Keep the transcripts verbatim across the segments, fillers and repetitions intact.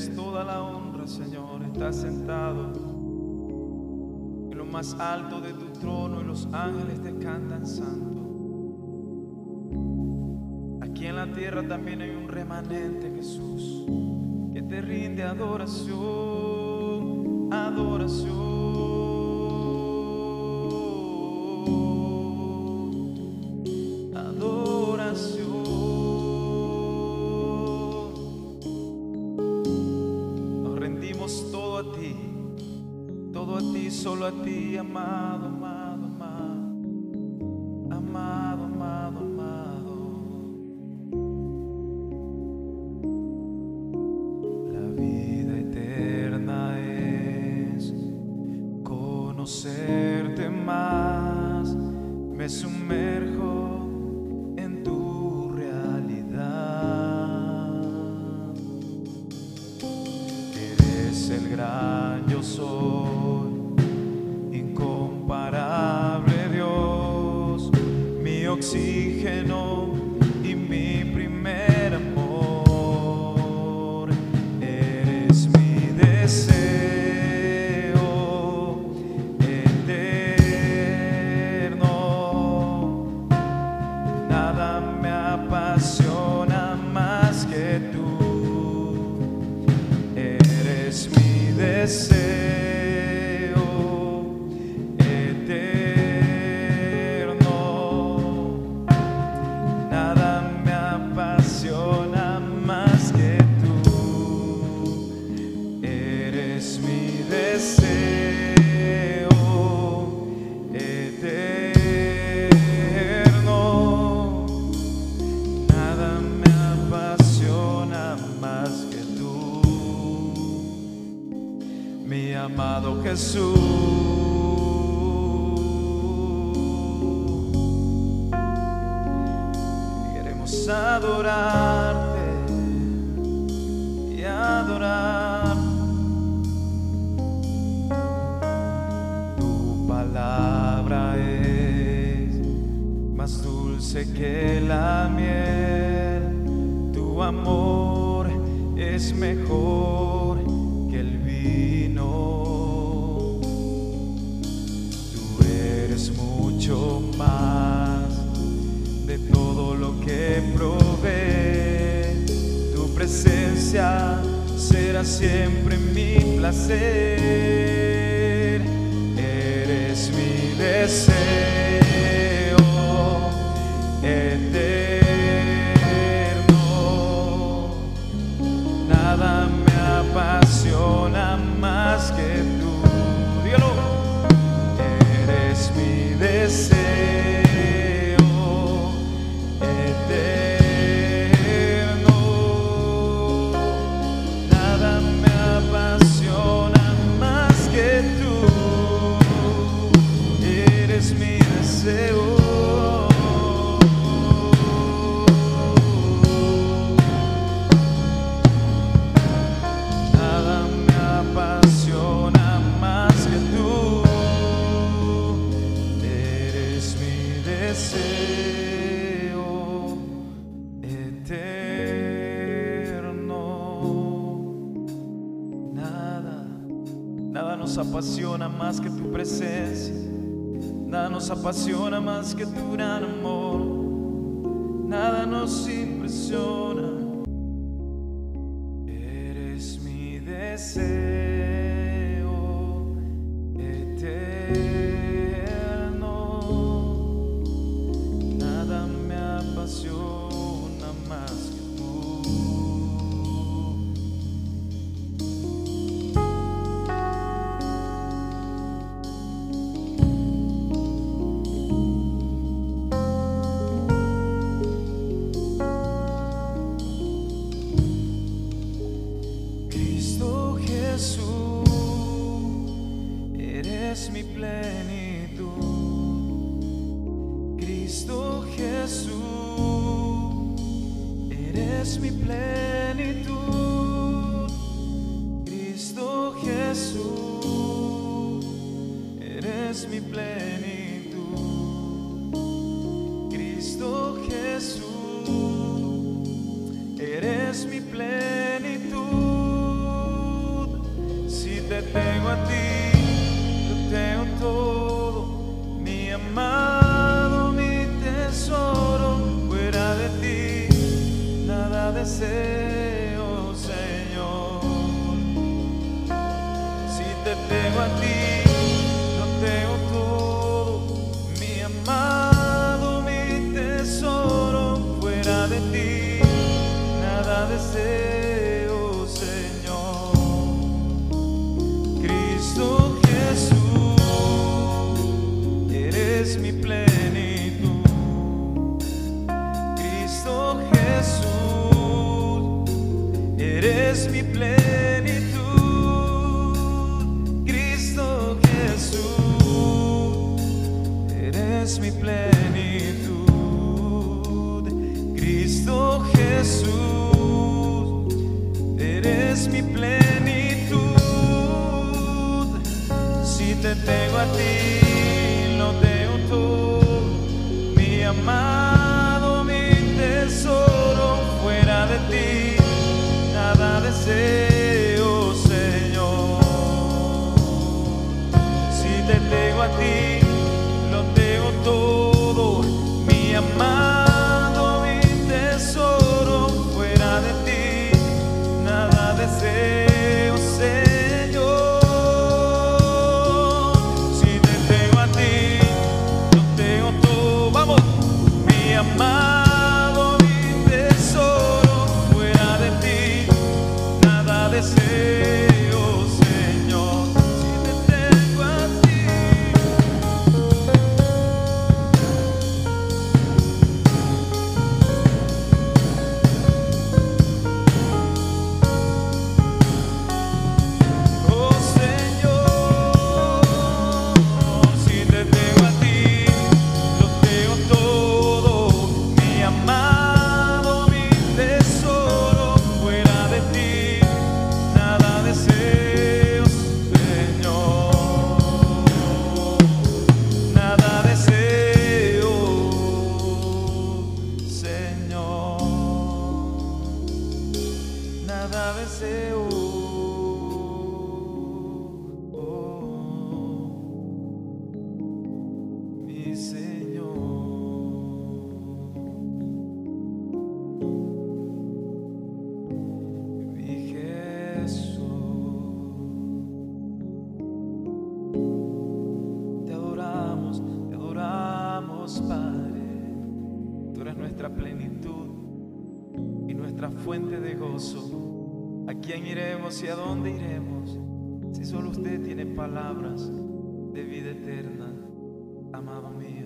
mereces toda la honra, Señor. Estás sentado en lo más alto de tu trono y los ángeles te cantan santo. Aquí en la tierra también hay un remanente, Jesús, que te rinde adoración, adoración. Solo a ti, amado, amado, amado, amado, amado, amado. La vida eterna es conocerte más. Me sumerjo en tu realidad. Eres el gran yo soy, oxígeno y mi primer amor. Eres mi deseo eterno. Nada me apasiona más que tú. Eres mi deseo. Mi amado Jesús, queremos adorarte y adorar tu palabra. Es más dulce que la miel, tu amor es mejor que el vino. Tú eres mucho más de todo lo que probé. Tu presencia será siempre mi placer. Eres mi deseo eterno. Nada me apasiona más que tú. Dígalo. Eres mi deseo eterno. Nada me apasiona más que tú. Eres mi deseo. Deseo eterno. Nada, nada nos apasiona más que tu presencia. Nada nos apasiona más que tu gran amor. Nada nos impresiona. Eres mi deseo eterno. Apasiona más que tú. Cristo Jesús, eres mi plenitud. Cristo Jesús, eres mi plenitud. Cristo Jesús, eres mi plenitud. Cristo Jesús, eres mi plenitud. ti, lo tengo todo, mi amado, mi tesoro. Fuera de ti, nada deseo, Señor. Si te tengo a ti, lo tengo todo, mi amado, mi tesoro. Fuera de ti, nada deseo, Señor. Cristo Jesús, eres mi plenitud. Cristo Jesús, eres mi plenitud. Cristo Jesús, eres mi plenitud. Cristo Jesús, eres mi plenitud. Si te tengo a ti, lo tengo todo, mi amado, mi tesoro. Fuera de ti, nada deseo, Señor. Si te tengo a ti, lo tengo todo, mi amado, mi tesoro. Fuera de ti, nada deseo, Señor. Si te tengo a ti, lo tengo todo, vamos, mi amado, mi tesoro. Fuera de ti, nada deseo, Señor. Si te tengo a ti, oh Señor, si te tengo a ti, lo tengo todo, mi amado, mi tesoro. Fuera de ti, nada deseo, Señor. Nada deseo, Señor. Nada deseo, oh, mi Señor. Mi Jesús, te adoramos, te adoramos, Padre. Tú eres nuestra plenitud y nuestra fuente de gozo. ¿A quién iremos y a dónde iremos si solo usted tiene palabras de vida eterna, amado mío?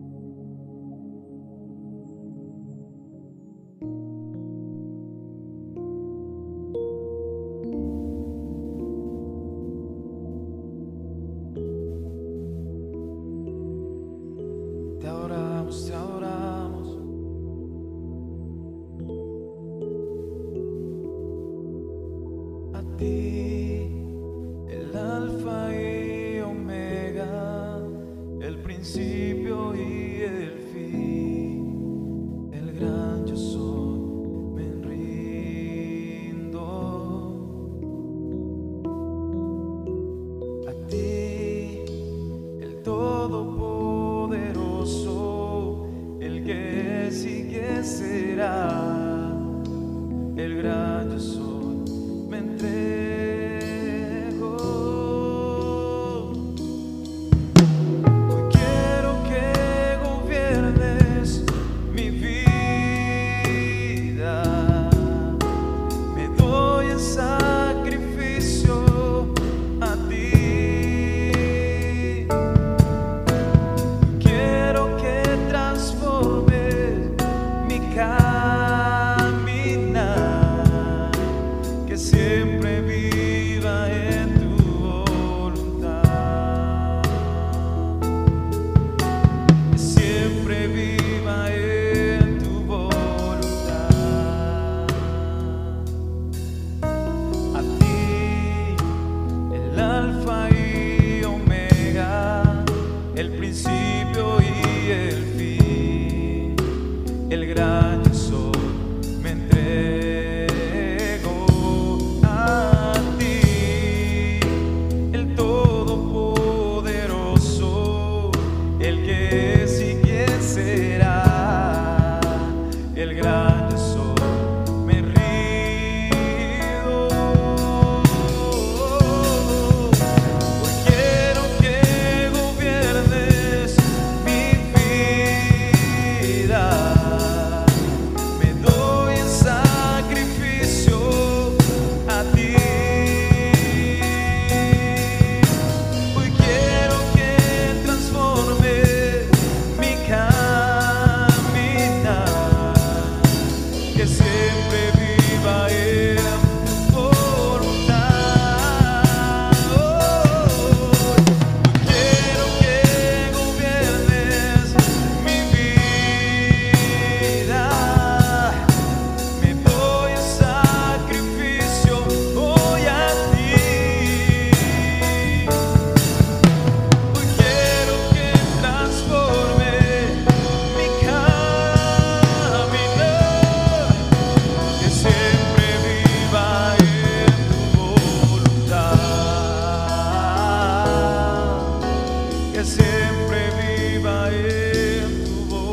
Te adoramos, te adoramos. A ti, el alfa y omega, el principio y el fin, el gran yo soy, me rindo. A ti, el todopoderoso, el que es y que será, el gran yo soy, me entrego. Hoy quiero que gobiernes mi vida. Me doy en sacrificio a ti. Quiero que transformes mi cara. que siempre viva en tu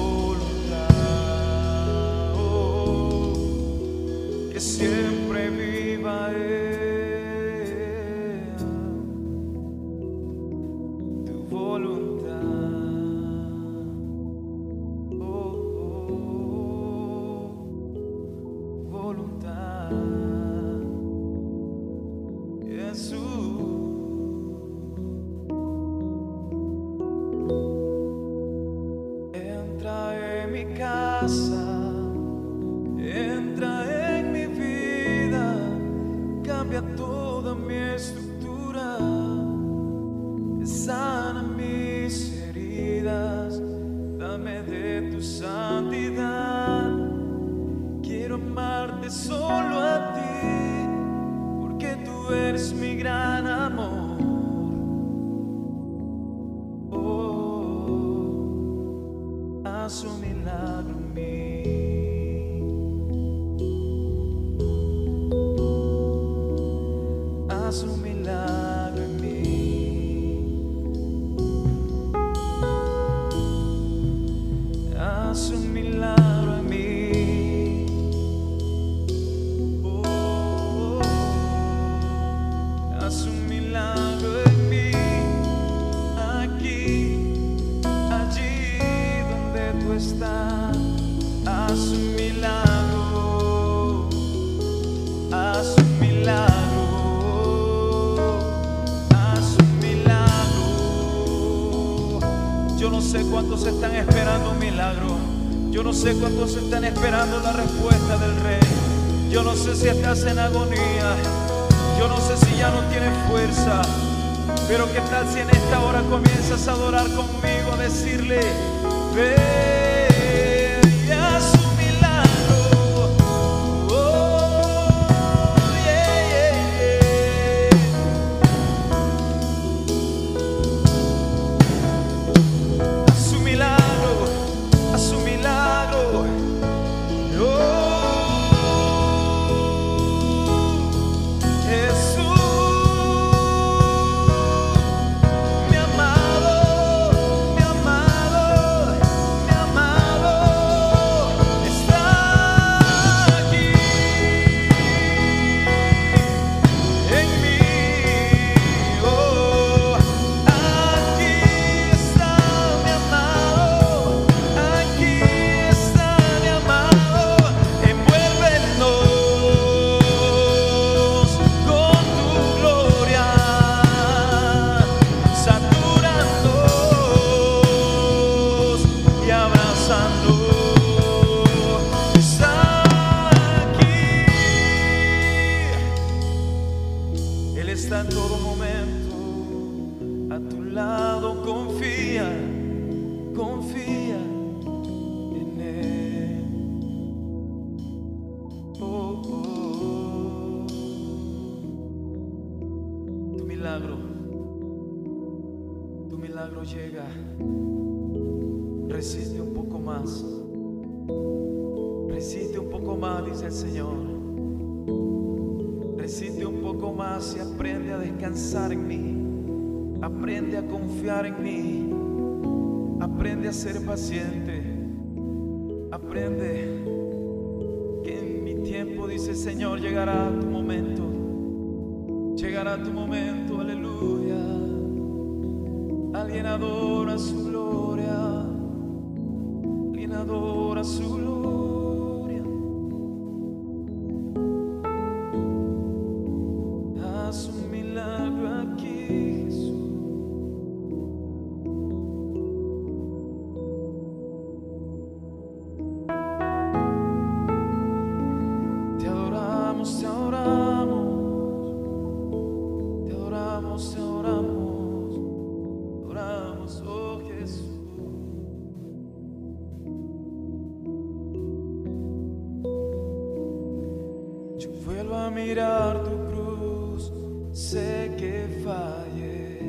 voluntad, oh, que siempre viva en tu voluntad, oh, oh, voluntad, Jesús. Entra en mi vida, cambia toda mi estructura, sana mis heridas, dame de tu santidad. Quiero amarte solo a ti, porque tú eres mi gran amor. Haz un milagro en mí, haz un milagro en mí, haz un milagro en mí, oh, oh, haz un milagro en mí, aquí, allí tú estás, haz un milagro, haz un milagro, haz un milagro. Yo no sé cuántos están esperando un milagro, yo no sé cuántos están esperando la respuesta del Rey. Yo no sé si estás en agonía, yo no sé si ya no tienes fuerza, pero qué tal si en esta hora comienzas a adorar conmigo, a decirle: ven y haz un milagro, oh, yeah, yeah, yeah. Haz un milagro, haz un milagro, oh, Jesús, mi amado, mi amado, mi amado. milagro, tu milagro llega. Resiste un poco más, resiste un poco más, dice el Señor. Resiste un poco más y aprende a descansar en mí. Aprende a confiar en mí. Aprende a ser paciente. Aprende que en mi tiempo, dice el Señor, llegará tu momento. Llegará tu momento, aleluya. Alguien adora su gloria. Alguien adora su gloria. Haz un milagro aquí, Jesús. Te adoramos, te adoramos. Te adoramos, te adoramos. Adoramos, oh Jesús. Yo vuelvo a mirar tu cruz, sé que fallé.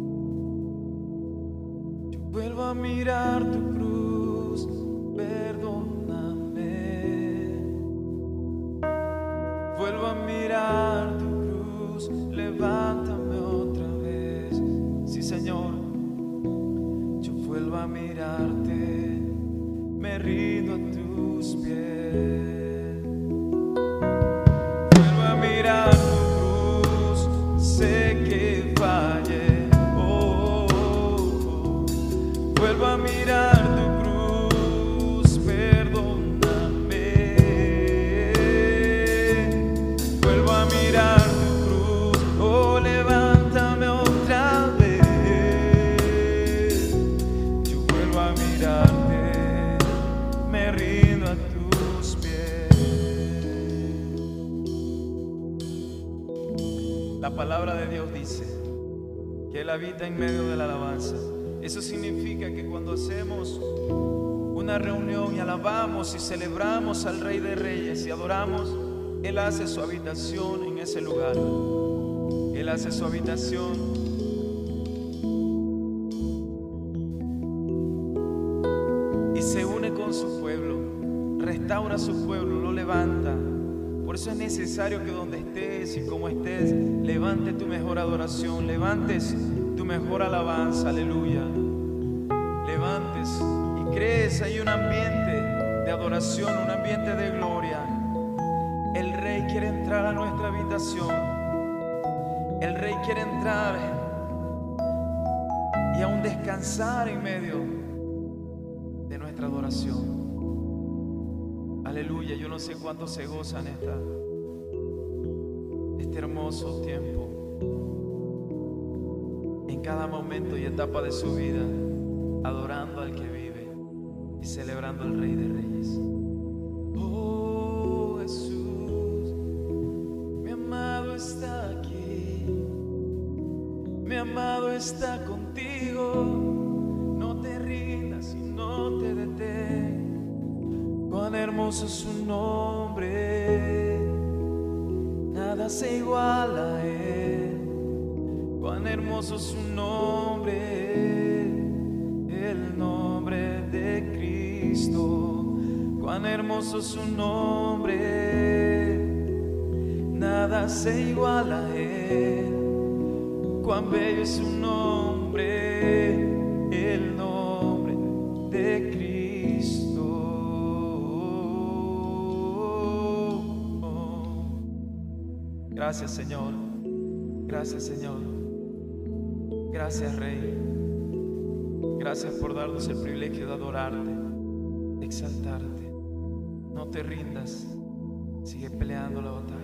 Yo vuelvo a mirar tu cruz, perdóname. Vuelvo a mirar tu cruz, levántame otra vez. Sí, Señor. a mirarte, me rindo a tus pies. Vuelvo a mirar tu cruz, sé que fallé. Oh, oh, oh. Vuelvo a mirar tu cruz, perdóname. Vuelvo a mirar tu cruz, oh, levántame otra vez. Yo vuelvo a mirarte, me rindo a tus pies. La palabra de Dios dice que Él habita en medio de la alabanza. Eso significa que cuando hacemos una reunión y alabamos y celebramos al Rey de Reyes y adoramos, Él hace su habitación en ese lugar. Él hace su habitación. Y se une con su pueblo, restaura su pueblo, lo levanta. Por eso es necesario que donde estés y como estés, levante tu mejor adoración, levantes tu mejor alabanza, aleluya. Levantes y crees ahí un ambiente de adoración, un ambiente de gloria. El Rey quiere entrar a nuestra habitación. El Rey quiere entrar y aún descansar en medio de nuestra adoración. Aleluya, yo no sé cuántos se gozan esta, este hermoso tiempo. En cada momento y etapa de su vida, adorando al que vive y celebrando al Rey de Reyes. Oh Jesús, mi amado está aquí, mi amado está contigo. No te rindas y no te detengas. Cuán hermoso es su nombre, nada se iguala a Él. Cuán hermoso es su nombre, el nombre de Cristo. Cuán hermoso es su nombre, nada se iguala a Él. Cuán bello es su nombre, el nombre de Cristo. Gracias, Señor. Gracias, Señor. Gracias, Rey. Gracias por darnos el privilegio de adorarte, de exaltarte. No te rindas, sigue peleando la batalla.